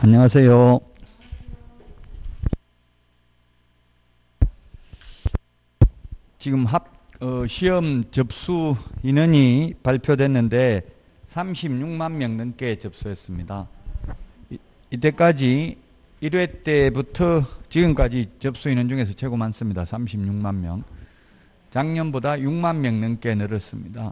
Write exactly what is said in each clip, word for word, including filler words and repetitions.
안녕하세요. 지금 합, 어, 시험 접수 인원이 발표됐는데 삼십육만 명 넘게 접수했습니다. 이, 이때까지 일 회 때부터 지금까지 접수 인원 중에서 최고 많습니다. 삼십육만 명. 작년보다 육만 명 넘게 늘었습니다.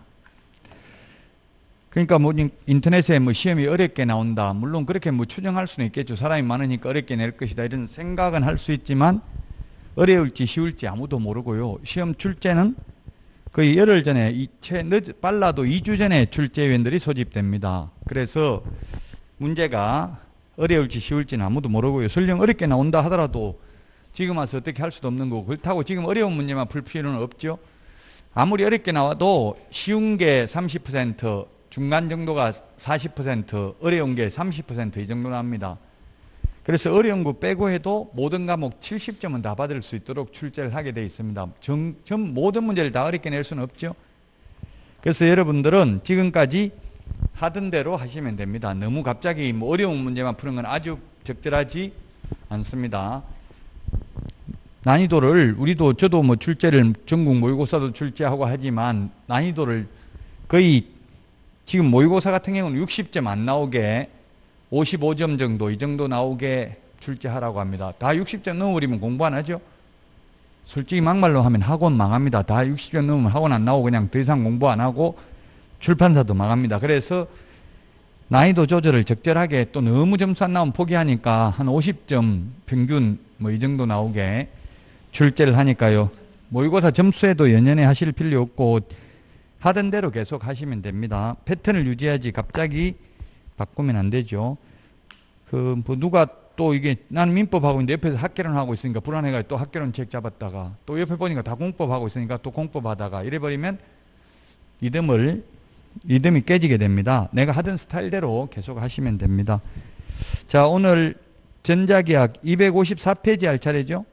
그러니까 뭐 인터넷에 뭐 시험이 어렵게 나온다. 물론 그렇게 뭐 추정할 수는 있겠죠. 사람이 많으니까 어렵게 낼 것이다. 이런 생각은 할 수 있지만 어려울지 쉬울지 아무도 모르고요. 시험 출제는 거의 열흘 전에, 이 채 늦, 빨라도 이 주 전에 출제위원들이 소집됩니다. 그래서 문제가 어려울지 쉬울지는 아무도 모르고요. 설령 어렵게 나온다 하더라도 지금 와서 어떻게 할 수도 없는 거고, 그렇다고 지금 어려운 문제만 풀 필요는 없죠. 아무리 어렵게 나와도 쉬운 게 삼십 퍼센트, 중간 정도가 사십 퍼센트, 어려운 게 삼십 퍼센트 이 정도 납니다. 그래서 어려운 거 빼고 해도 모든 과목 칠십 점은 다 받을 수 있도록 출제를 하게 되어 있습니다. 정, 전 모든 문제를 다 어렵게 낼 수는 없죠. 그래서 여러분들은 지금까지 하던 대로 하시면 됩니다. 너무 갑자기 뭐 어려운 문제만 푸는 건 아주 적절하지 않습니다. 난이도를, 우리도 저도 뭐 출제를 전국 모의고사도 출제하고 하지만 난이도를 거의 지금 모의고사 같은 경우는 육십 점 안 나오게 오십오 점 정도, 이 정도 나오게 출제하라고 합니다. 다 육십 점 넘어버리면 공부 안 하죠? 솔직히 막말로 하면 학원 망합니다. 다 육십 점 넘으면 학원 안 나오고 그냥 더 이상 공부 안 하고 출판사도 망합니다. 그래서 난이도 조절을 적절하게, 또 너무 점수 안 나오면 포기하니까 한 오십 점 평균 뭐 이 정도 나오게 출제를 하니까요. 모의고사 점수에도 연연해 하실 필요 없고 하던 대로 계속 하시면 됩니다. 패턴을 유지하지 갑자기 바꾸면 안 되죠. 그 뭐 누가 또 이게 나는 민법하고 있는데 옆에서 학개론 하고 있으니까 불안해가지고 또 학개론 책 잡았다가 또 옆에 보니까 다 공법하고 있으니까 또 공법하다가 이래버리면 리듬을 리듬이 깨지게 됩니다. 내가 하던 스타일대로 계속 하시면 됩니다. 자, 오늘 전자계약 이백오십사 페이지 할 차례죠.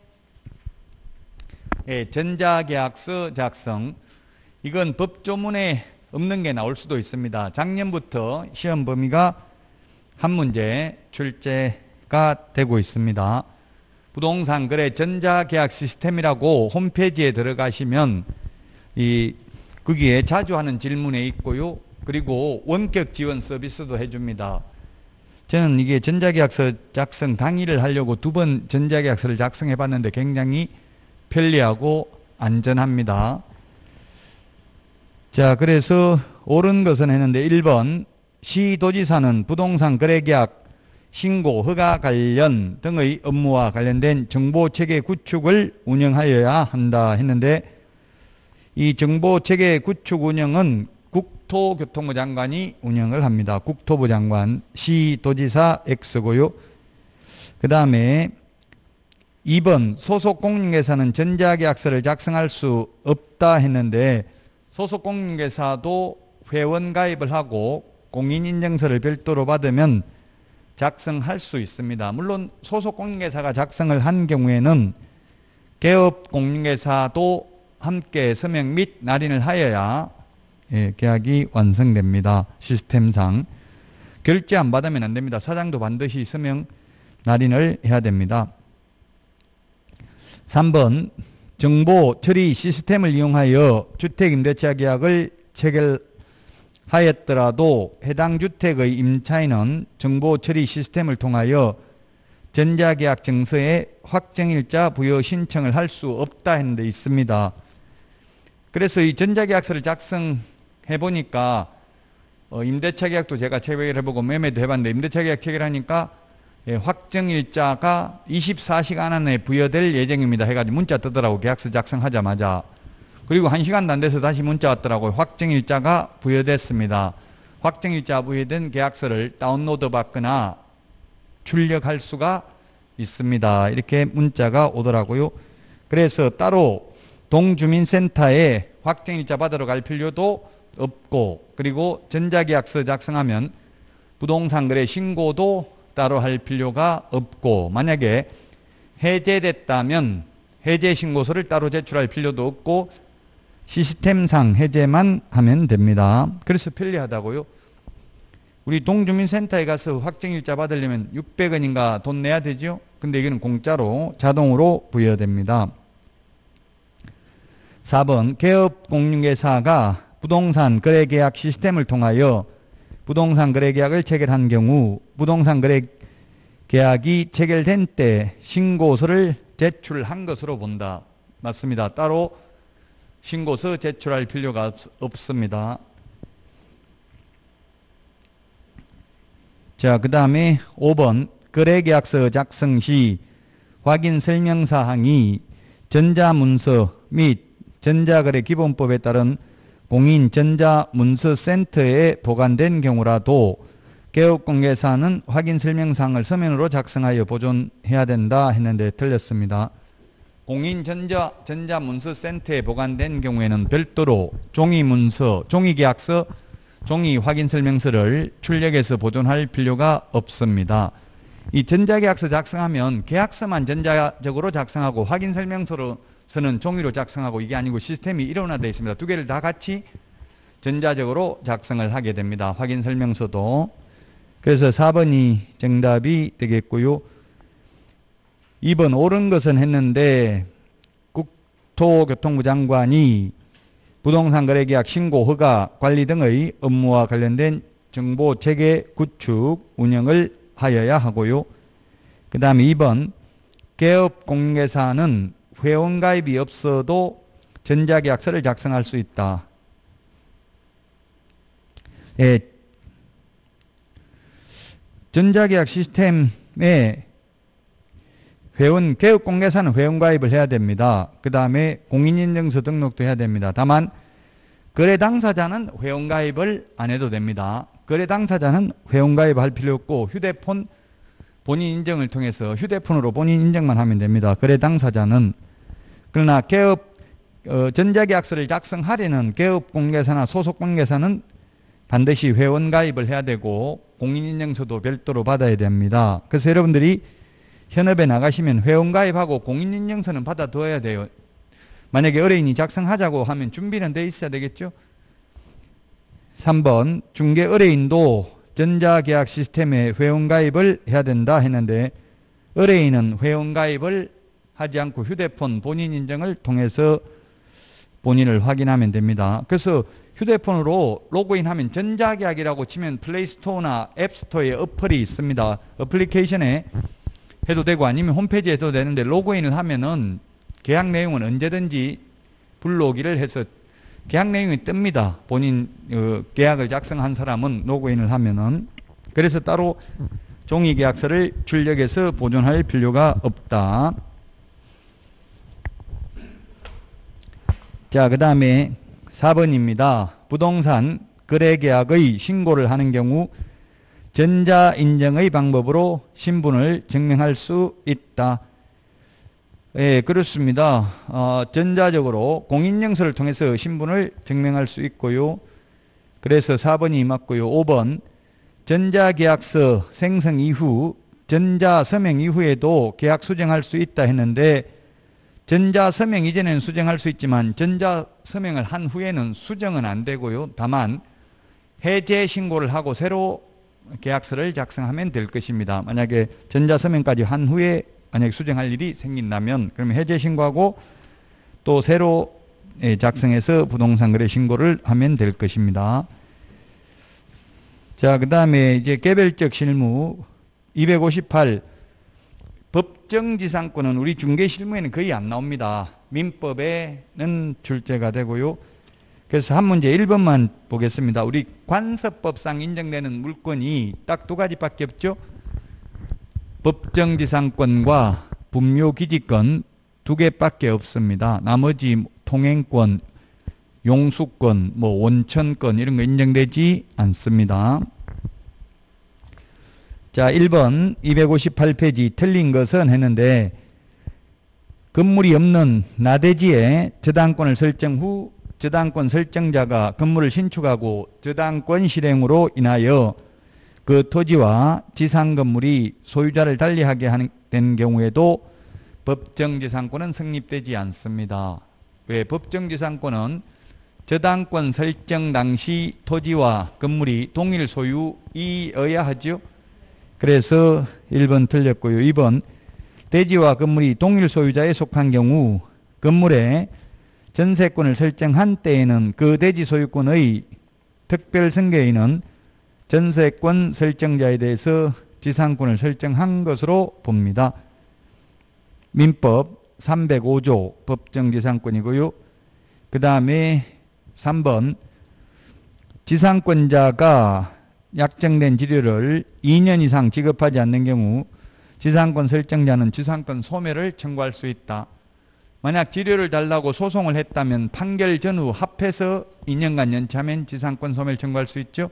예, 전자계약서 작성. 이건 법조문에 없는 게 나올 수도 있습니다. 작년부터 시험 범위가 한 문제 출제가 되고 있습니다. 부동산 거래 전자계약 시스템이라고 홈페이지에 들어가시면 이 거기에 자주 하는 질문에 있고요. 그리고 원격 지원 서비스도 해줍니다. 저는 이게 전자계약서 작성 당일을 하려고 두 번 전자계약서를 작성해 봤는데 굉장히 편리하고 안전합니다. 자, 그래서 옳은 것은 했는데 일 번 시도지사는 부동산 거래계약 신고, 허가 관련 등의 업무와 관련된 정보체계 구축을 운영하여야 한다 했는데 이 정보체계 구축 운영은 국토교통부 장관이 운영을 합니다. 국토부 장관, 시도지사 X고요. 그 다음에 이 번 소속 공인회사는 전자계약서를 작성할 수 없다 했는데 소속 공인회사도 회원 가입을 하고 공인인증서를 별도로 받으면 작성할 수 있습니다. 물론 소속 공인회사가 작성을 한 경우에는 개업 공인회사도 함께 서명 및 날인을 하여야 예, 계약이 완성됩니다. 시스템상. 결제 안 받으면 안 됩니다. 사장도 반드시 서명 날인을 해야 됩니다. 삼 번 정보 처리 시스템을 이용하여 주택임대차 계약을 체결하였더라도 해당 주택의 임차인은 정보 처리 시스템을 통하여 전자계약 증서에 확정일자 부여 신청을 할 수 없다 했는데 있습니다. 그래서 이 전자계약서를 작성해 보니까 어, 임대차 계약도 제가 체결해 보고 매매도 해봤는데 임대차 계약 체결하니까 예, 확정일자가 이십사 시간 안에 부여될 예정입니다 해가지고 문자 뜨더라고. 계약서 작성하자마자. 그리고 한 시간도 안 돼서 다시 문자 왔더라고요. 확정일자가 부여됐습니다. 확정일자 부여된 계약서를 다운로드 받거나 출력할 수가 있습니다. 이렇게 문자가 오더라고요. 그래서 따로 동주민센터에 확정일자 받으러 갈 필요도 없고, 그리고 전자계약서 작성하면 부동산 거래 신고도 따로 할 필요가 없고, 만약에 해제됐다면 해제 신고서를 따로 제출할 필요도 없고 시스템상 해제만 하면 됩니다. 그래서 편리하다고요. 우리 동주민센터에 가서 확정일자 받으려면 육백 원인가 돈 내야 되죠? 근데 이거는 공짜로 자동으로 부여됩니다. 사 번 개업공인중개사가 부동산 거래계약 시스템을 통하여 부동산 거래계약을 체결한 경우 부동산 거래계약이 체결된 때 신고서를 제출한 것으로 본다. 맞습니다. 따로 신고서 제출할 필요가 없, 없습니다. 자, 그 다음에 오 번 거래계약서 작성 시 확인 설명사항이 전자문서 및 전자거래기본법에 따른 공인 전자문서센터에 보관된 경우라도 개업공개사는 확인 설명사항을 서면으로 작성하여 보존해야 된다 했는데 틀렸습니다. 공인 전자, 전자문서센터에 보관된 경우에는 별도로 종이문서, 종이계약서, 종이 확인설명서를 출력해서 보존할 필요가 없습니다. 이 전자계약서 작성하면 계약서만 전자적으로 작성하고 확인설명서는 종이로 작성하고 이게 아니고 시스템이 일원화되어 있습니다. 두 개를 다 같이 전자적으로 작성을 하게 됩니다. 확인설명서도. 그래서 사 번이 정답이 되겠고요. 이 번 옳은 것은 했는데 국토교통부 장관이 부동산 거래계약 신고 허가 관리 등의 업무와 관련된 정보 체계 구축 운영을 하여야 하고요. 그 다음에 이 번 개업공개사는 회원가입이 없어도 전자계약서를 작성할 수 있다. 예, 전자계약 시스템에 회원, 개업공개사는 회원가입을 해야 됩니다. 그 다음에 공인인증서 등록도 해야 됩니다. 다만 거래 당사자는 회원가입을 안 해도 됩니다. 거래 당사자는 회원가입 할 필요 없고 휴대폰 본인 인증을 통해서 휴대폰으로 본인 인증만 하면 됩니다. 거래 당사자는. 그러나 개업 어, 전자계약서를 작성하려는 개업공개사나 소속공개사는 반드시 회원가입을 해야 되고 공인인증서도 별도로 받아야 됩니다. 그래서 여러분들이 현업에 나가시면 회원가입하고 공인인증서는 받아둬야 돼요. 만약에 의뢰인이 작성하자고 하면 준비는 돼 있어야 되겠죠. 삼 번 중개 의뢰인도 전자계약 시스템에 회원가입을 해야 된다 했는데 의뢰인은 회원가입을 하지 않고 휴대폰 본인 인증을 통해서 본인을 확인하면 됩니다. 그래서 휴대폰으로 로그인하면 전자계약이라고 치면 플레이스토어나 앱스토어에 어플이 있습니다. 어플리케이션에 해도 되고 아니면 홈페이지에 해도 되는데 로그인을 하면은 계약 내용은 언제든지 불러오기를 해서 계약 내용이 뜹니다. 본인 어, 계약을 작성한 사람은 로그인을 하면은. 그래서 따로 종이계약서를 출력해서 보존할 필요가 없다. 자, 그 다음에 사 번입니다. 부동산 거래계약의 신고를 하는 경우 전자인증의 방법으로 신분을 증명할 수 있다. 예, 그렇습니다. 어, 전자적으로 공인인증서를 통해서 신분을 증명할 수 있고요. 그래서 사 번이 맞고요. 오 번 전자계약서 생성 이후 전자서명 이후에도 계약 수정할 수 있다 했는데 전자서명 이전에는 수정할 수 있지만 전자서명을 한 후에는 수정은 안 되고요. 다만 해제 신고를 하고 새로 계약서를 작성하면 될 것입니다. 만약에 전자서명까지 한 후에 만약에 수정할 일이 생긴다면 그러면 해제 신고하고 또 새로 작성해서 부동산 거래 신고를 하면 될 것입니다. 자, 그 다음에 이제 개별적 실무 이백오십팔 법정지상권은 우리 중개실무에는 거의 안 나옵니다. 민법에는 출제가 되고요. 그래서 한 문제 일 번만 보겠습니다. 우리 관습법상 인정되는 물건이 딱 두 가지밖에 없죠. 법정지상권과 분묘기지권 두 개밖에 없습니다. 나머지 통행권, 용수권, 뭐 원천권 이런 거 인정되지 않습니다. 자, 일 번 이백오십팔 페이지 틀린 것은 했는데 건물이 없는 나대지에 저당권을 설정 후 저당권 설정자가 건물을 신축하고 저당권 실행으로 인하여 그 토지와 지상 건물이 소유자를 달리하게 된 경우에도 법정지상권은 성립되지 않습니다. 왜? 법정지상권은 저당권 설정 당시 토지와 건물이 동일 소유이어야 하죠. 그래서 일 번 틀렸고요. 이 번 대지와 건물이 동일 소유자에 속한 경우 건물에 전세권을 설정한 때에는 그 대지 소유권의 특별선거인은 전세권 설정자에 대해서 지상권을 설정한 것으로 봅니다. 민법 삼백오 조 법정지상권이고요. 그 다음에 삼 번 지상권자가 약정된 지료를 이 년 이상 지급하지 않는 경우 지상권 설정자는 지상권 소멸을 청구할 수 있다. 만약 지료를 달라고 소송을 했다면 판결 전후 합해서 이 년간 연체하면 지상권 소멸 청구할 수 있죠.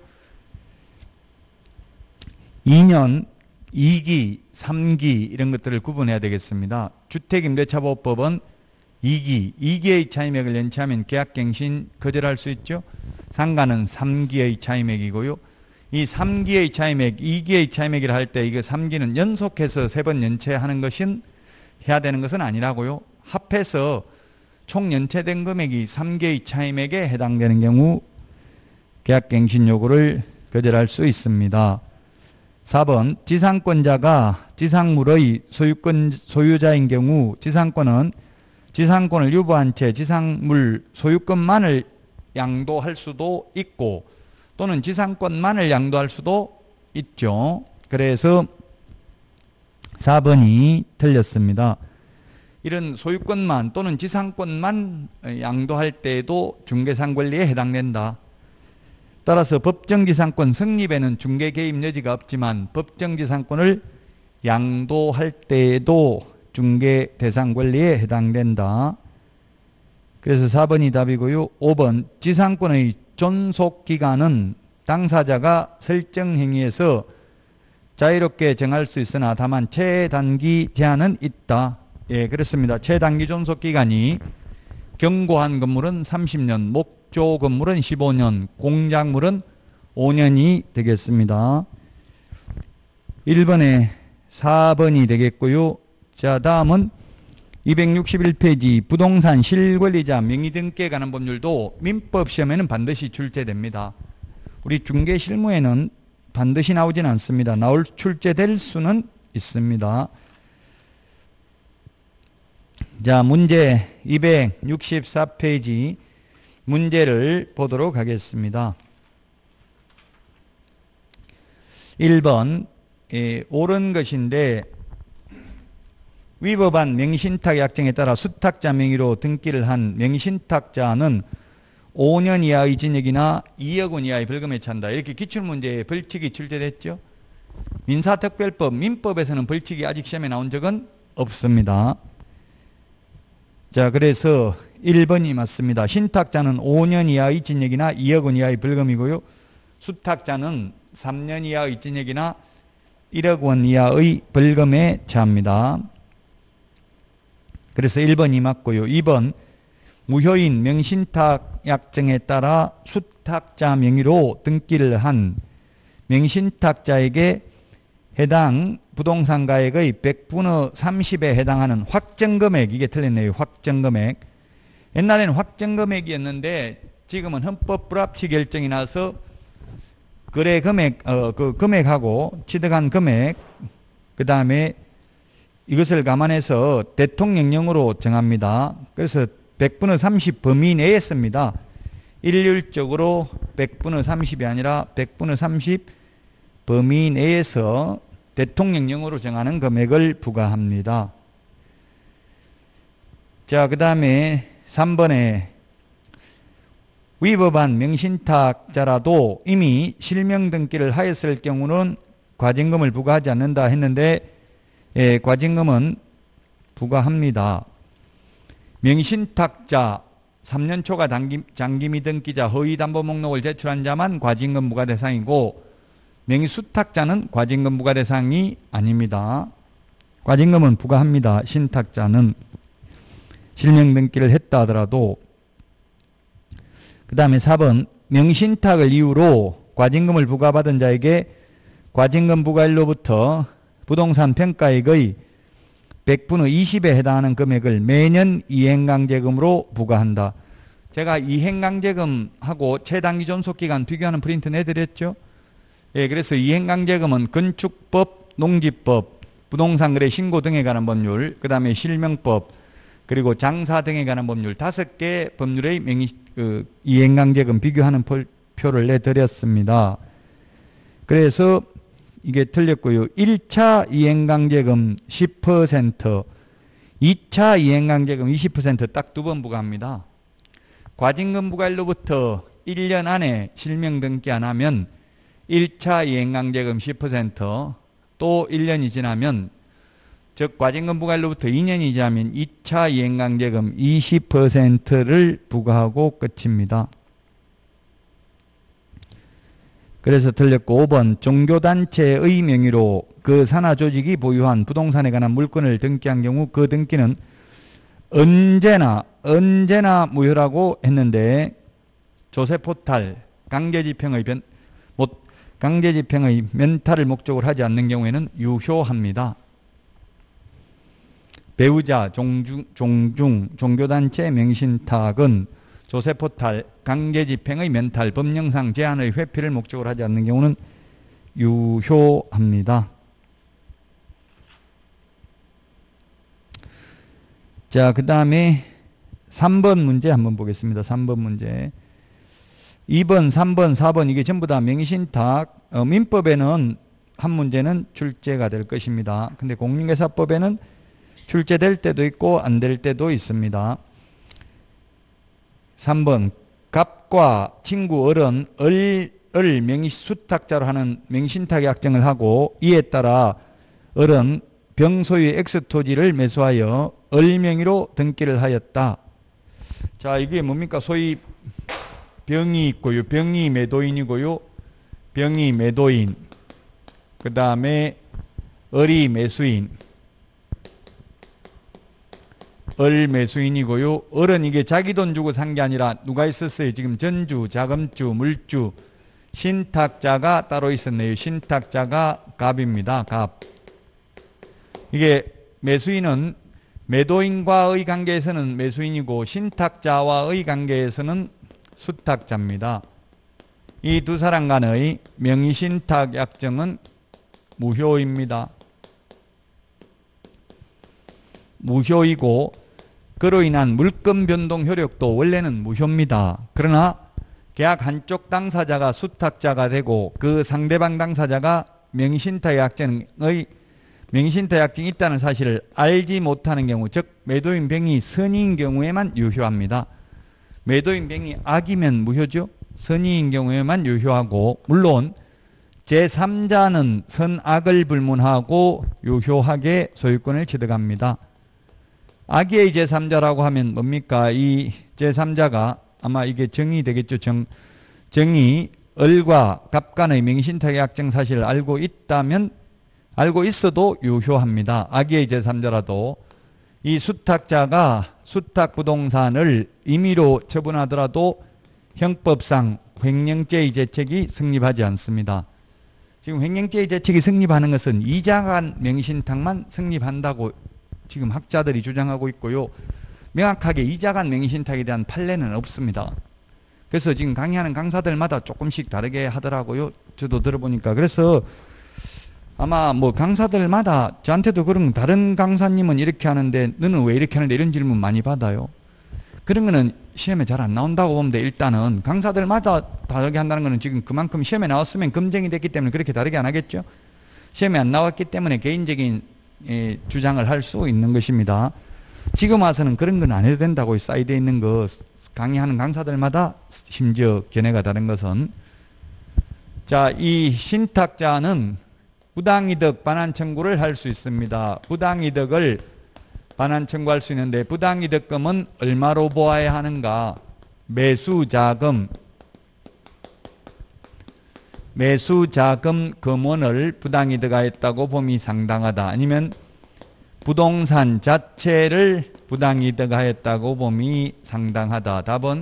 이 년, 이 기, 삼 기 이런 것들을 구분해야 되겠습니다. 주택임대차보호법은 이 기, 이 기의 차임액을 연체하면 계약갱신 거절할 수 있죠. 상가는 삼 기의 차임액이고요. 이 삼 기의 차임액, 이 기의 차임액이라 할 때 이거 삼 기는 연속해서 세 번 연체하는 것은 해야 되는 것은 아니라고요. 합해서 총 연체된 금액이 삼 개의 차임액에 해당되는 경우 계약갱신 요구를 거절할 수 있습니다. 사 번 지상권자가 지상물의 소유권, 소유자인 경우 지상권은 지상권을 유보한 채 지상물 소유권만을 양도할 수도 있고 또는 지상권만을 양도할 수도 있죠. 그래서 사 번이 틀렸습니다. 이런 소유권만 또는 지상권만 양도할 때에도 중개상권리에 해당된다. 따라서 법정지상권 성립에는 중개 개입 여지가 없지만 법정지상권을 양도할 때에도 중개 대상 권리에 해당된다. 그래서 사 번이 답이고요. 오 번 지상권의 존속기간은 당사자가 설정행위에서 자유롭게 정할 수 있으나 다만 최단기 제한은 있다. 예, 그렇습니다. 최단기 존속기간이 경고한 건물은 삼십 년, 목조 건물은 십오 년, 공작물은 오 년이 되겠습니다. 일 번에 사 번이 되겠고요. 자, 다음은 이백육십일 페이지 부동산 실권리자 명의등기에 관한 법률도 민법 시험에는 반드시 출제됩니다. 우리 중개 실무에는 반드시 나오진 않습니다. 나올 출제될 수는 있습니다. 자, 문제 이백육십사 페이지 문제를 보도록 하겠습니다. 일 번 예, 옳은 것인데 위법한 명의신탁 약정에 따라 수탁자 명의로 등기를 한 명의신탁자는 오 년 이하의 징역이나 이억 원 이하의 벌금에 처한다. 이렇게 기출문제에 벌칙이 출제됐죠. 민사특별법, 민법에서는 벌칙이 아직 시험에 나온 적은 없습니다. 자, 그래서 일 번이 맞습니다. 신탁자는 오 년 이하의 징역이나 이억 원 이하의 벌금이고요. 수탁자는 삼 년 이하의 징역이나 일억 원 이하의 벌금에 처합니다. 그래서 일 번이 맞고요. 이 번 무효인 명신탁 약정에 따라 수탁자 명의로 등기를 한 명신탁자에게 해당 부동산 가액의 백분의 삼십에 해당하는 확정금액, 이게 틀렸네요. 확정금액. 옛날에는 확정금액이었는데 지금은 헌법 불합치 결정이 나서 거래 금액, 어, 그 금액하고 취득한 금액, 그 다음에 이것을 감안해서 대통령령으로 정합니다. 그래서 백분의 삼십 범위 내에 씁니다. 일률적으로 백분의 삼십이 아니라 백분의 삼십 범위 내에서 대통령령으로 정하는 금액을 부과합니다. 자, 그 다음에 삼 번에 위법한 명신탁자라도 이미 실명 등기를 하였을 경우는 과징금을 부과하지 않는다 했는데 예, 과징금은 부과합니다. 명신탁자 삼 년 초과 단기, 장기미 등기자 허위담보 목록을 제출한 자만 과징금 부과 대상이고 명의수탁자는 과징금 부과 대상이 아닙니다. 과징금은 부과합니다. 신탁자는 실명 등기를 했다 하더라도. 그 다음에 사 번 명신탁을 이유로 과징금을 부과받은 자에게 과징금 부과일로부터 부동산 평가액의 백분의 이십에 해당하는 금액을 매년 이행강제금으로 부과한다. 제가 이행강제금하고 최단기 존속기간 비교하는 프린트 내드렸죠. 예, 그래서 이행강제금은 건축법, 농지법, 부동산거래 신고 등에 관한 법률, 그 다음에 실명법, 그리고 장사 등에 관한 법률 다섯 개 법률의 명의, 그 이행강제금 비교하는 표를 내드렸습니다. 그래서 이게 틀렸고요. 일 차 이행강제금 십 퍼센트, 이 차 이행강제금 이십 퍼센트 딱 두 번 부과합니다. 과징금 부과일로부터 일 년 안에 실명 등기 안 하면 일 차 이행강제금 십 퍼센트, 또 일 년이 지나면, 즉 과징금 부과일로부터 이 년이 지나면 이 차 이행강제금 이십 퍼센트를 부과하고 끝입니다. 그래서 틀렸고 오 번 종교단체의 명의로 그 산하조직이 보유한 부동산에 관한 물건을 등기한 경우 그 등기는 언제나 언제나 무효라고 했는데 조세포탈, 강제집행의 변, 못, 강제집행의 면탈을 목적으로 하지 않는 경우에는 유효합니다. 배우자, 종중, 종중 종교단체 명의신탁은 조세포탈, 강제집행의 면탈, 법령상 제한의 회피를 목적으로 하지 않는 경우는 유효합니다. 자, 그 다음에 삼 번 문제 한번 보겠습니다. 삼 번 문제. 이 번, 삼 번, 사 번 이게 전부 다 명의신탁. 어, 민법에는 한 문제는 출제가 될 것입니다. 근데 공인중개사법에는 출제될 때도 있고 안 될 때도 있습니다. 삼 번 갑과 친구 어른 을, 을 명의수탁자로 하는 명의신탁 약정을 하고 이에 따라 어른 병소유의 X토지를 매수하여 을 명의로 등기를 하였다. 자, 이게 뭡니까? 소위 병이 있고요. 병이 매도인이고요. 병이 매도인. 그 다음에 을이 매수인. 을 매수인이고요. 을은 이게 자기 돈 주고 산 게 아니라 누가 있었어요? 지금 전주, 자금주, 물주, 신탁자가 따로 있었네요. 신탁자가 갑입니다. 갑. 이게 매수인은 매도인과의 관계에서는 매수인이고 신탁자와의 관계에서는 수탁자입니다. 이 두 사람 간의 명의신탁 약정은 무효입니다. 무효이고 그로 인한 물권 변동 효력도 원래는 무효입니다. 그러나 계약 한쪽 당사자가 수탁자가 되고 그 상대방 당사자가 명의신탁 약정의 명의신탁 약정이 있다는 사실을 알지 못하는 경우, 즉 매도인 병이 선의인 경우에만 유효합니다. 매도인 병이 악이면 무효죠. 선의인 경우에만 유효하고, 물론 제삼자는 선악을 불문하고 유효하게 소유권을 취득합니다. 악의 제삼자라고 하면 뭡니까? 이 제삼자가 아마 이게 정의 되겠죠. 정, 정의, 을과 갑 간의 명의신탁 약정 사실을 알고 있다면, 알고 있어도 유효합니다. 악의 제삼자라도. 이 수탁자가 수탁부동산을 임의로 처분하더라도 형법상 횡령죄의 죄책이 성립하지 않습니다. 지금 횡령죄의 죄책이 성립하는 것은 이자간 명의신탁만 성립한다고 지금 학자들이 주장하고 있고요. 명확하게 이자간 명의신탁에 대한 판례는 없습니다. 그래서 지금 강의하는 강사들마다 조금씩 다르게 하더라고요. 저도 들어보니까. 그래서 아마 뭐 강사들마다 저한테도 그런, 다른 강사님은 이렇게 하는데 너는 왜 이렇게 하는데 이런 질문 많이 받아요. 그런 거는 시험에 잘 안 나온다고 보면 돼. 일단은 강사들마다 다르게 한다는 거는 지금 그만큼 시험에 나왔으면 검증이 됐기 때문에 그렇게 다르게 안 하겠죠. 시험에 안 나왔기 때문에 개인적인 예, 주장을 할 수 있는 것입니다. 지금 와서는 그런 건 안 해도 된다고 사이드에 있는 거, 강의하는 강사들마다 심지어 견해가 다른 것은, 자, 이 신탁자는 부당이득 반환 청구를 할 수 있습니다. 부당이득을 반환 청구할 수 있는데 부당이득금은 얼마로 보아야 하는가? 매수자금, 매수자금 금원을 부당이득하였다고 봄이 상당하다. 아니면 부동산 자체를 부당이득하였다고 봄이 상당하다. 답은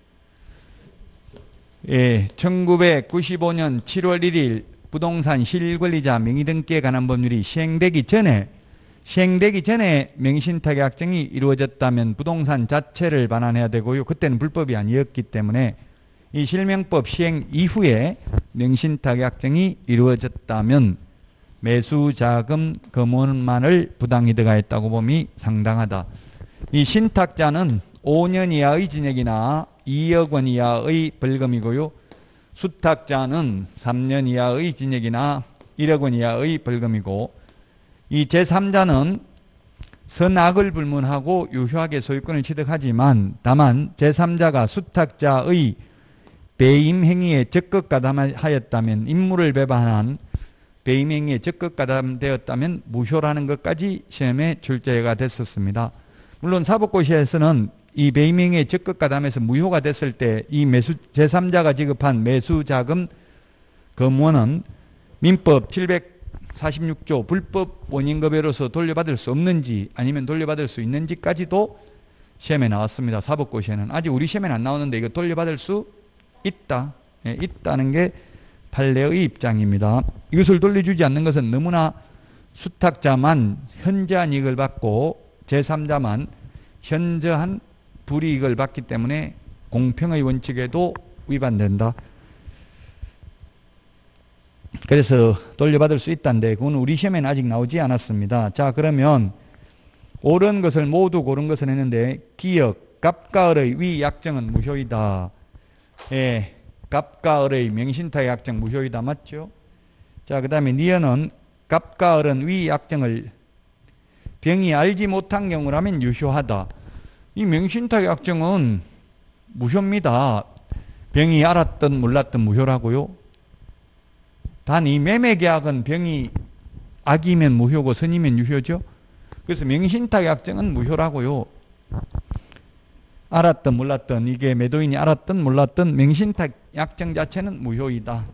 예, 천구백구십오 년 칠월 일일 부동산 실권리자 명의등기에 관한 법률이 시행되기 전에 시행되기 전에 명신탁약정이 이루어졌다면 부동산 자체를 반환해야 되고요. 그때는 불법이 아니었기 때문에 이 실명법 시행 이후에 명신탁약정이 이루어졌다면 매수자금 금원만을 부당이득하였다고 봄이 상당하다. 이 신탁자는 오 년 이하의 징역이나 이억 원 이하의 벌금이고요. 수탁자는 삼 년 이하의 징역이나 일억 원 이하의 벌금이고, 이 제삼자는 선악을 불문하고 유효하게 소유권을 취득하지만 다만 제삼자가 수탁자의 배임 행위에 적극 가담하였다면, 임무를 배반한 배임 행위에 적극 가담되었다면 무효라는 것까지 시험에 출제가 됐었습니다. 물론 사법고시에서는 이 배임 행위에 적극 가담해서 무효가 됐을 때 이 매수 제삼자가 지급한 매수자금 금원은 민법 칠백사십육 조 불법 원인급여로서 돌려받을 수 없는지 아니면 돌려받을 수 있는지까지도 시험에 나왔습니다. 사법고시에는. 아직 우리 시험에는 안 나오는데 이거 돌려받을 수 있다. 예, 있다는 게 판례의 입장입니다. 이것을 돌려주지 않는 것은 너무나 수탁자만 현저한 이익을 받고 제삼자만 현저한 불이익을 받기 때문에 공평의 원칙에도 위반된다. 그래서 돌려받을 수 있다는데 그건 우리 시험에는 아직 나오지 않았습니다. 자, 그러면 옳은 것을 모두 고른 것을 했는데 기역, 갑과 을의 위 약정은 무효이다. 예, 갑과 을의 명신탁 약정 무효이다. 맞죠? 자, 그 다음에 니은은 갑과 을은 위 약정을 병이 알지 못한 경우라면 유효하다. 이 명신탁 약정은 무효입니다. 병이 알았든 몰랐든 무효라고요. 단 이 매매계약은 병이 악이면 무효고 선이면 유효죠. 그래서 명신탁 약정은 무효라고요. 알았든 몰랐든, 이게 매도인이 알았든 몰랐든 명신탁 약정 자체는 무효이다.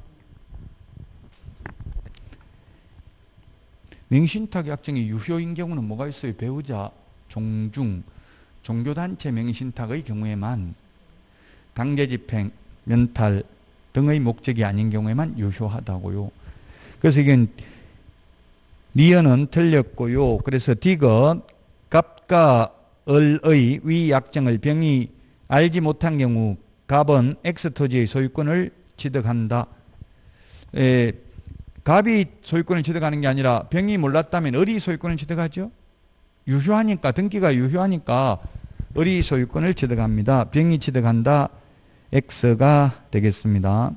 명신탁 약정이 유효인 경우는 뭐가 있어요? 배우자, 종중, 종교단체 명신탁의 경우에만, 강제집행, 면탈 등의 목적이 아닌 경우에만 유효하다고요. 그래서 이건 니은은 틀렸고요. 그래서 디귿, 갑과 을의 위 약정을 병이 알지 못한 경우 갑은 X토지의 소유권을 취득한다. 에, 갑이 소유권을 취득하는 게 아니라 병이 몰랐다면 을이 소유권을 취득하죠. 유효하니까, 등기가 유효하니까 을이 소유권을 취득합니다. 병이 취득한다. X가 되겠습니다.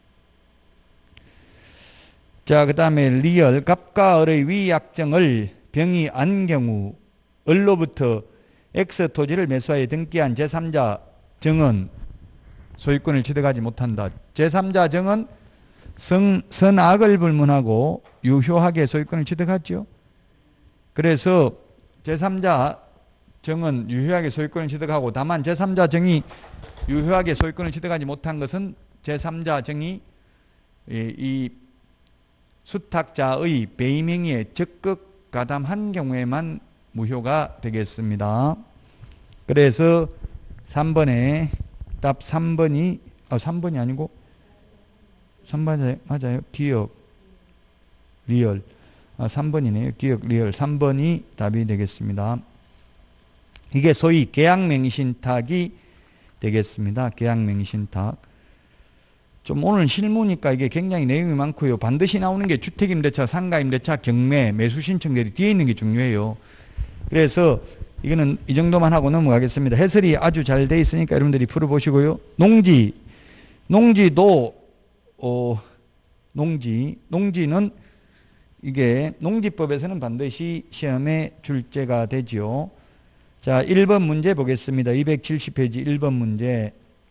자, 그 다음에 리얼, 갑과 을의 위 약정을 병이 안 경우 을로부터 X 토지를 매수하여 등기한 제삼자 정은 소유권을 취득하지 못한다. 제삼자 정은 선, 선악을 불문하고 유효하게 소유권을 취득하죠. 그래서 제삼자 정은 유효하게 소유권을 취득하고, 다만 제삼자 정이 유효하게 소유권을 취득하지 못한 것은 제삼자 정이 이, 이 수탁자의 배임 행위에 적극 가담한 경우에만 무효가 되겠습니다. 그래서 삼 번에 답 삼 번이 아 삼 번이 아니고 삼 번 맞아요. 기역 리얼 아, 삼 번이네요. 기역 리얼 삼 번이 답이 되겠습니다. 이게 소위 계약맹신탁이 되겠습니다. 계약맹신탁. 좀 오늘 실무니까 이게 굉장히 내용이 많고요. 반드시 나오는 게 주택임대차, 상가임대차, 경매, 매수신청들이 뒤에 있는 게 중요해요. 그래서 이거는 이 정도만 하고 넘어가겠습니다. 해설이 아주 잘 돼 있으니까 여러분들이 풀어보시고요. 농지, 농지도 어, 농지, 농지는 이게 농지법에서는 반드시 시험에 출제가 되죠. 자, 일 번 문제 보겠습니다. 이백칠십 페이지 일 번 문제.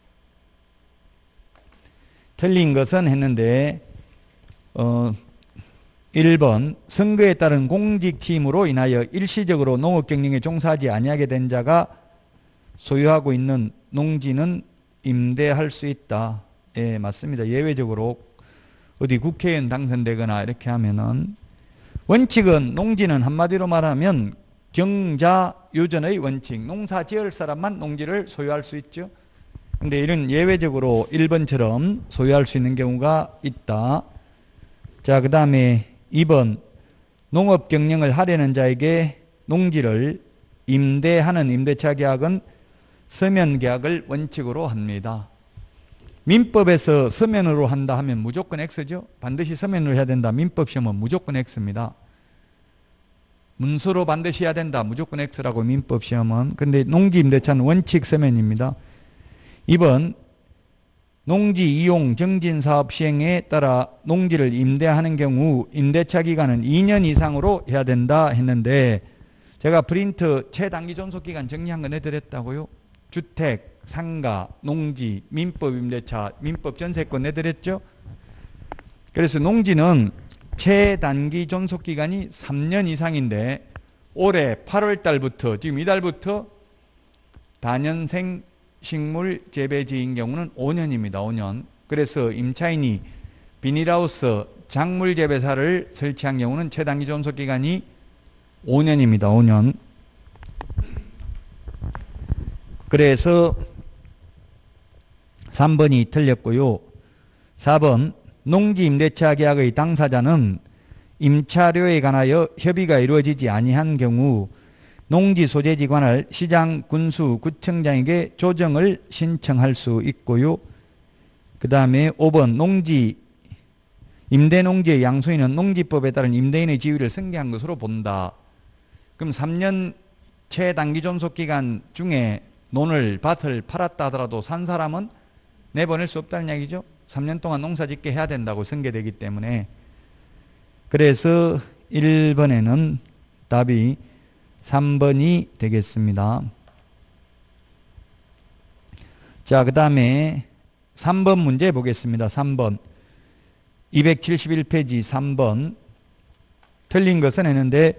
틀린 것은 했는데 어, 일 번 선거에 따른 공직취임으로 인하여 일시적으로 농업경영에 종사하지 아니하게 된 자가 소유하고 있는 농지는 임대할 수 있다. 예, 맞습니다. 예외적으로 어디 국회의원 당선되거나 이렇게 하면은, 원칙은 농지는 한마디로 말하면 경자유전의 원칙, 농사 지을 사람만 농지를 소유할 수 있죠. 근데 이런 예외적으로 일 번처럼 소유할 수 있는 경우가 있다. 자, 그 다음에 이 번 농업 경영을 하려는 자에게 농지를 임대하는 임대차 계약은 서면 계약을 원칙으로 합니다. 민법에서 서면으로 한다 하면 무조건 X죠. 반드시 서면으로 해야 된다. 민법 시험은 무조건 X입니다. 문서로 반드시 해야 된다. 무조건 X라고 민법 시험은. 근데 농지 임대차는 원칙 서면입니다. 이 번 농지 이용 정진 사업 시행에 따라 농지를 임대하는 경우 임대차 기간은 이 년 이상으로 해야 된다 했는데 제가 프린트 최단기 존속 기간 정리한 거 내드렸다고요. 주택, 상가, 농지, 민법 임대차, 민법 전세권 내드렸죠. 그래서 농지는 최단기 존속 기간이 삼 년 이상인데 올해 팔월 달부터 지금 이달부터 다년생 식물 재배지인 경우는 오 년입니다. 오 년. 그래서 임차인이 비닐하우스 작물 재배사를 설치한 경우는 최단기 존속 기간이 오 년입니다. 오 년. 그래서 삼 번이 틀렸고요. 사 번 농지 임대차 계약의 당사자는 임차료에 관하여 협의가 이루어지지 아니한 경우 농지 소재지 관할 시장, 군수, 구청장에게 조정을 신청할 수 있고요. 그 다음에 오 번 농지 임대농지의 양수인은 농지법에 따른 임대인의 지위를 승계한 것으로 본다. 그럼 삼 년 최단기 존속기간 중에 논을, 밭을 팔았다 하더라도 산 사람은 내보낼 수 없다는 얘기죠. 삼 년 동안 농사 짓게 해야 된다고 승계되기 때문에. 그래서 일 번에는 답이 삼 번이 되겠습니다. 자, 그 다음에 삼 번 문제 보겠습니다. 삼 번. 이백칠십일 페이지 삼 번. 틀린 것은 했는데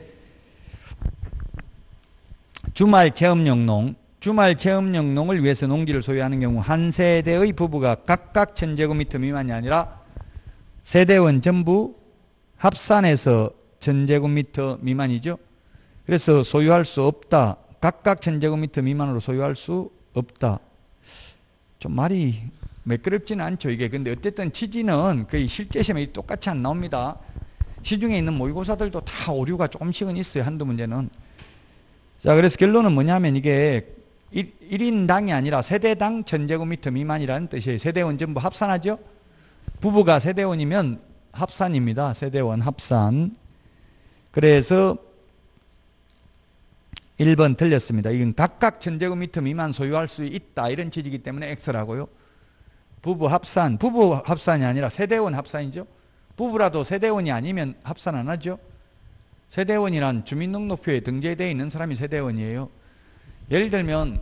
주말 체험용 농, 주말 체험용 농을 위해서 농지를 소유하는 경우 한 세대의 부부가 각각 천 제곱미터 미만이 아니라 세대원 전부 합산해서 천 제곱미터 미만이죠. 그래서 소유할 수 없다. 각각 천 제곱미터 미만으로 소유할 수 없다. 좀 말이 매끄럽지는 않죠, 이게. 근데 어쨌든 취지는 거의 실제 시험에 똑같이 안 나옵니다. 시중에 있는 모의고사들도 다 오류가 조금씩은 있어요, 한두 문제는. 자, 그래서 결론은 뭐냐면 이게 일 인당이 아니라 세대당 천 제곱미터 미만이라는 뜻이에요. 세대원 전부 합산하죠? 부부가 세대원이면 합산입니다. 세대원 합산. 그래서 일 번 틀렸습니다. 이건 각각 천 제곱미터 미만 소유할 수 있다. 이런 취지이기 때문에 X라고요. 부부 합산. 부부 합산이 아니라 세대원 합산이죠. 부부라도 세대원이 아니면 합산 안 하죠. 세대원이란 주민등록표에 등재되어 있는 사람이 세대원이에요. 예를 들면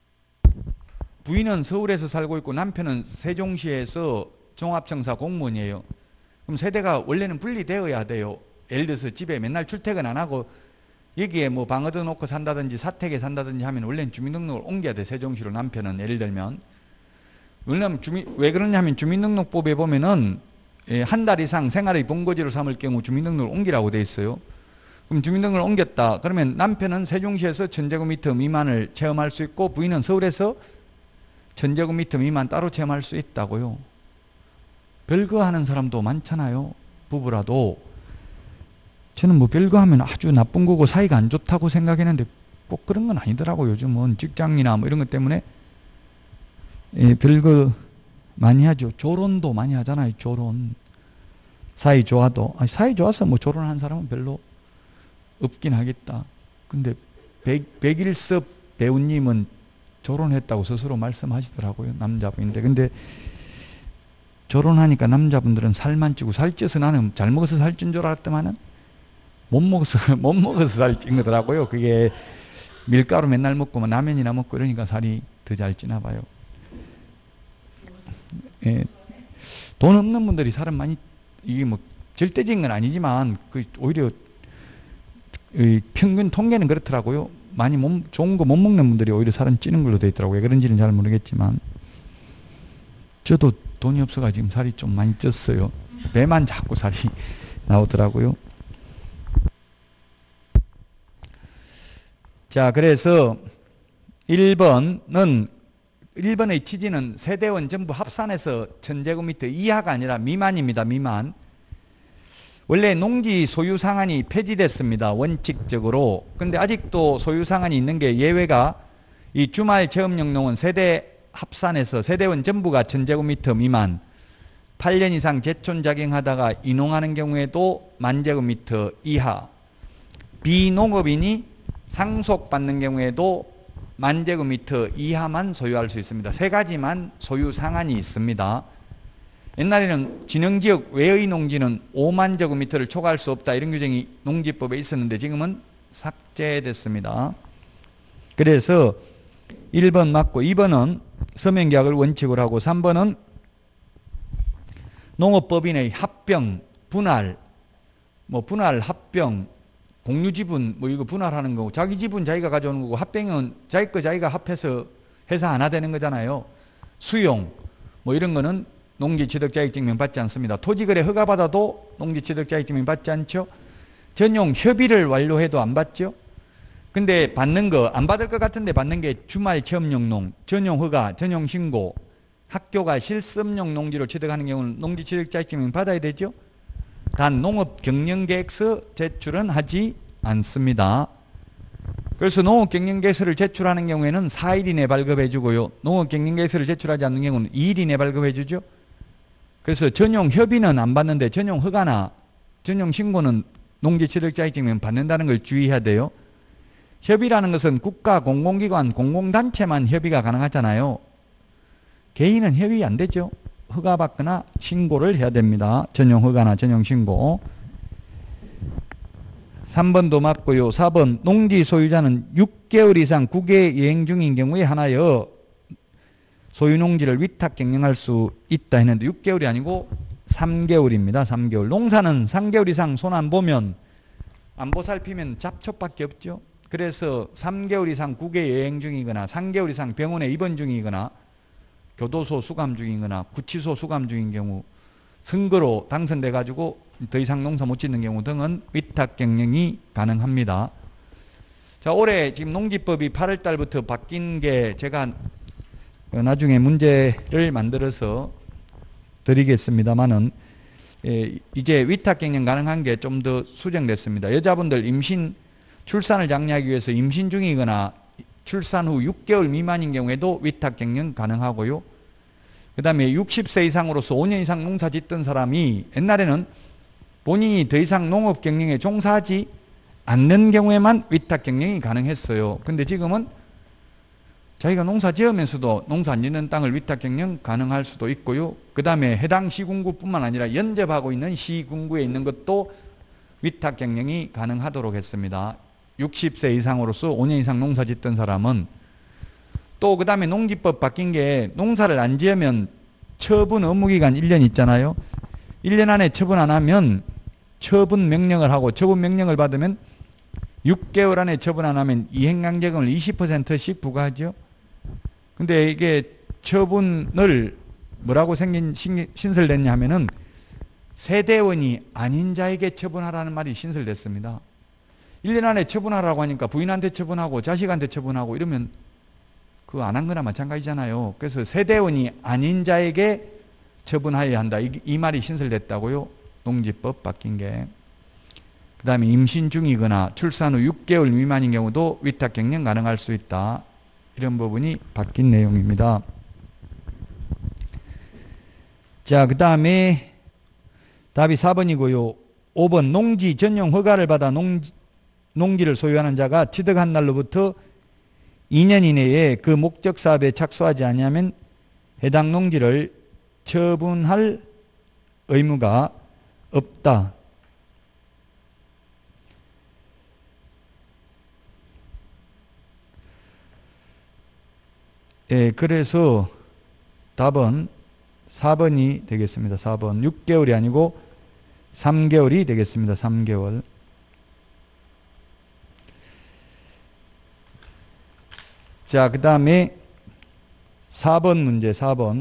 부인은 서울에서 살고 있고 남편은 세종시에서 종합청사 공무원이에요. 그럼 세대가 원래는 분리되어야 돼요. 예를 들어서 집에 맨날 출퇴근 안 하고 여기에 뭐 방 얻어놓고 산다든지 사택에 산다든지 하면 원래는 주민등록을 옮겨야 돼. 세종시로 남편은 예를 들면. 왜냐면 주민, 왜 그러냐면 주민등록법에 보면은 예, 한 달 이상 생활의 본거지로 삼을 경우 주민등록을 옮기라고 돼 있어요. 그럼 주민등록을 옮겼다. 그러면 남편은 세종시에서 천 제곱미터 미만을 체험할 수 있고 부인은 서울에서 천 제곱미터 미만 따로 체험할 수 있다고요. 별거 하는 사람도 많잖아요. 부부라도. 저는 뭐 별거 하면 아주 나쁜 거고 사이가 안 좋다고 생각했는데 꼭 그런 건 아니더라고요. 요즘은 직장이나 뭐 이런 것 때문에 예, 별거 많이 하죠. 조론도 많이 하잖아요. 조론. 사이 좋아도. 아니, 사이 좋아서 뭐 조론하는 사람은 별로 없긴 하겠다. 근데 백, 백일섭 배우님은 조론했다고 스스로 말씀하시더라고요. 남자분인데. 근데 조론하니까 남자분들은 살만 찌고 살쪄서 나는 잘 먹어서 살찐 줄 알았더만은 못 먹어서, 못 먹어서 살찐 거더라고요. 그게 밀가루 맨날 먹고 뭐 라면이나 먹고 이러니까 살이 더 잘 찌나 봐요. 예. 돈 없는 분들이 살은 많이, 이게 뭐 절대적인 건 아니지만 그 오히려 평균 통계는 그렇더라고요. 많이 못, 좋은 거 못 먹는 분들이 오히려 살은 찌는 걸로 되어 있더라고요. 왜 그런지는 잘 모르겠지만 저도 돈이 없어가 지금 살이 좀 많이 쪘어요. 배만 자꾸 살이 나오더라고요. 자, 그래서 일 번은 일 번의 취지는 세대원 전부 합산해서 천 제곱미터 이하가 아니라 미만입니다. 미만. 원래 농지 소유 상한이 폐지됐습니다. 원칙적으로. 근데 아직도 소유 상한이 있는 게 예외가 이 주말 체험용 농은 세대 합산해서 세대원 전부가 천 제곱미터 미만 팔 년 이상 제촌 작용하다가 이농하는 경우에도 만 제곱미터 이하, 비농업인이 상속받는 경우에도 만 제곱미터 이하만 소유할 수 있습니다. 세 가지만 소유 상한이 있습니다. 옛날에는 진흥지역 외의 농지는 오만 제곱미터를 초과할 수 없다 이런 규정이 농지법에 있었는데 지금은 삭제됐습니다. 그래서 일 번 맞고 이 번은 서면계약을 원칙으로 하고 삼 번은 농업법인의 합병, 분할, 뭐 분할, 합병, 공유지분 뭐 이거 분할하는 거고 자기 지분 자기가 가져오는 거고 합병은 자기 거 자기가 합해서 회사 하나 되는 거잖아요. 수용 뭐 이런 거는 농지취득자격증명 받지 않습니다. 토지거래 허가받아도 농지취득자격증명 받지 않죠. 전용 협의를 완료해도 안 받죠. 근데 받는 거 안 받을 것 같은데 받는 게 주말 체험용 농, 전용 허가, 전용 신고, 학교가 실습용 농지로 취득하는 경우는 농지취득자격증명 받아야 되죠. 단 농업 경영계획서 제출은 하지 않습니다. 그래서 농업 경영계획서를 제출하는 경우에는 사 일 이내 발급해 주고요. 농업 경영계획서를 제출하지 않는 경우는 이 일 이내 발급해 주죠. 그래서 전용 협의는 안 받는데 전용 허가나 전용 신고는 농지취득자격증명 받는다는 걸 주의해야 돼요. 협의라는 것은 국가 공공기관 공공단체만 협의가 가능하잖아요. 개인은 협의 안 되죠. 허가받거나 신고를 해야 됩니다. 전용 허가나 전용 신고. 삼 번도 맞고요. 사 번 농지 소유자는 육 개월 이상 국외 여행 중인 경우에 하나여 소유농지를 위탁 경영할 수 있다 했는데 육 개월이 아니고 삼 개월입니다. 삼 개월. 농사는 삼 개월 이상 손 안 보면 안 보살피면 잡초밖에 없죠. 그래서 삼 개월 이상 국외 여행 중이거나 삼 개월 이상 병원에 입원 중이거나 교도소 수감 중이거나 구치소 수감 중인 경우 선거로 당선돼 가지고 더 이상 농사 못 짓는 경우 등은 위탁 경영이 가능합니다. 자, 올해 지금 농지법이 팔월 달부터 바뀐 게 제가 나중에 문제를 만들어서 드리겠습니다만은 이제 위탁 경영 가능한 게 좀 더 수정됐습니다. 여자분들 임신 출산을 장려하기 위해서 임신 중이거나 출산 후 육 개월 미만인 경우에도 위탁 경영 가능하고요. 그 다음에 육십 세 이상으로서 오 년 이상 농사 짓던 사람이 옛날에는 본인이 더 이상 농업 경영에 종사하지 않는 경우에만 위탁 경영이 가능했어요. 근데 지금은 자기가 농사 지으면서도 농사 안 짓는 땅을 위탁 경영 가능할 수도 있고요. 그 다음에 해당 시군구뿐만 아니라 연접하고 있는 시군구에 있는 것도 위탁 경영이 가능하도록 했습니다. 육십 세 이상으로서 오 년 이상 농사 짓던 사람은 또 그 다음에 농지법 바뀐 게 농사를 안 지으면 처분 의무기간 일 년 있잖아요. 일 년 안에 처분 안 하면 처분 명령을 하고 처분 명령을 받으면 육 개월 안에 처분 안 하면 이행강제금을 이십 퍼센트씩 부과하죠. 근데 이게 처분을 뭐라고 생긴 신설됐냐 하면은 세대원이 아닌 자에게 처분하라는 말이 신설됐습니다. 일 년 안에 처분하라고 하니까 부인한테 처분하고 자식한테 처분하고 이러면 그거 안 한 거나 마찬가지잖아요. 그래서 세대원이 아닌 자에게 처분하여야 한다. 이, 이 말이 신설됐다고요. 농지법 바뀐 게. 그 다음에 임신 중이거나 출산 후 육 개월 미만인 경우도 위탁 경영 가능할 수 있다. 이런 부분이 바뀐 내용입니다. 자, 그 다음에 답이 사 번이고요. 오 번 농지 전용 허가를 받아 농지, 농지를 소유하는 자가 취득한 날로부터 이 년 이내에 그 목적 사업에 착수하지 아니하면 해당 농지를 처분할 의무가 없다. 예, 그래서 답은 사 번이 되겠습니다. 사 번. 육 개월이 아니고 삼 개월이 되겠습니다. 삼 개월. 자, 그 다음에 사 번 문제, 사 번.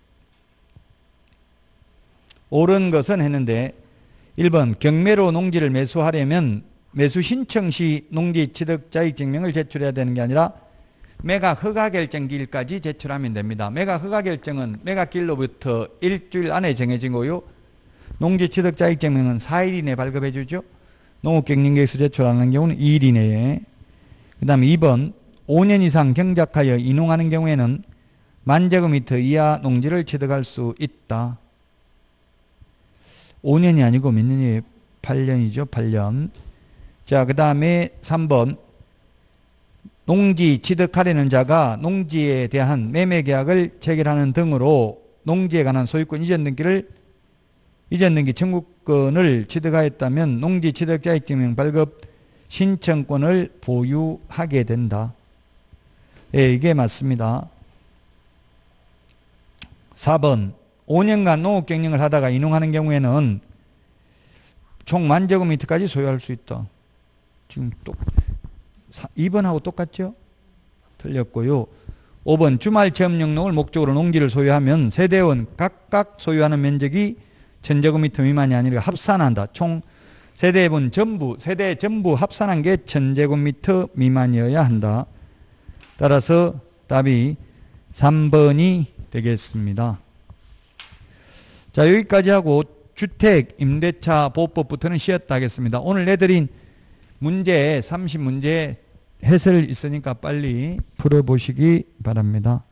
옳은 것은 했는데 일 번 경매로 농지를 매수하려면 매수 신청 시 농지 취득 자격증명을 제출해야 되는 게 아니라 매각 허가 결정기일까지 제출하면 됩니다. 매각 허가 결정은 매각기일로부터 일주일 안에 정해진 거요. 농지 취득 자격증명은 사 일 이내에 발급해 주죠. 농업경영계획서 제출하는 경우는 이 일 이내에. 그 다음에 이 번 오 년 이상 경작하여 인용하는 경우에는 만 제곱미터 이하 농지를 취득할 수 있다. 오 년이 아니고 몇 년이에요? 팔 년이죠. 팔 년. 자, 그 다음에 삼 번 농지 취득하려는 자가 농지에 대한 매매계약을 체결하는 등으로 농지에 관한 소유권 이전 등기를 이전 등기 청구권을 취득하였다면 농지 취득 자격증명 발급 신청권을 보유하게 된다. 예, 이게 맞습니다. 사 번 오 년간 농업경영을 하다가 인용하는 경우에는 총 만 제곱미터까지 소유할 수 있다. 지금 또 이 번하고 똑같죠? 틀렸고요. 오 번 주말 체험용농을 목적으로 농지를 소유하면 세대원 각각 소유하는 면적이 천 제곱미터 미만이 아니라 합산한다. 총 세대원 전부 세대 전부 합산한 게 천 제곱미터 미만이어야 한다. 따라서 답이 삼 번이 되겠습니다. 자, 여기까지 하고 주택 임대차 보호법부터는 쉬었다 하겠습니다. 오늘 내드린 문제 삼십 문제 해설 있으니까 빨리 풀어보시기 바랍니다.